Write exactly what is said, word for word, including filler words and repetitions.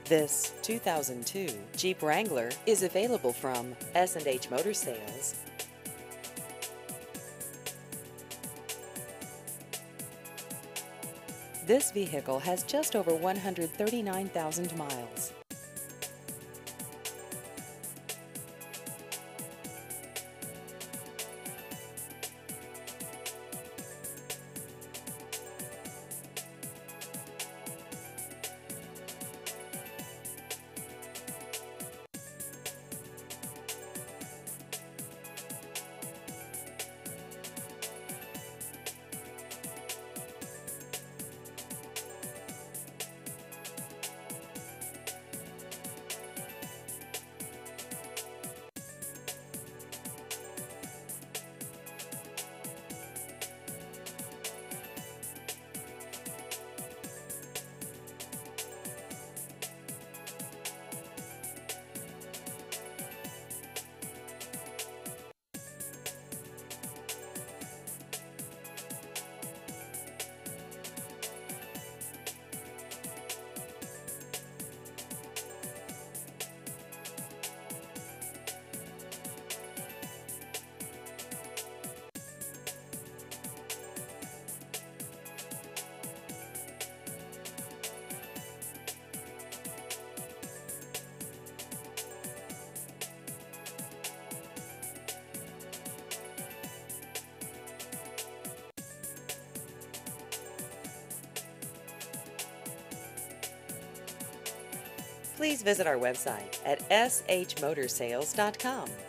This two thousand two Jeep Wrangler is available from S and H Motor Sales. This vehicle has just over one hundred thirty-nine thousand miles. Please visit our website at s h motor sales dot com.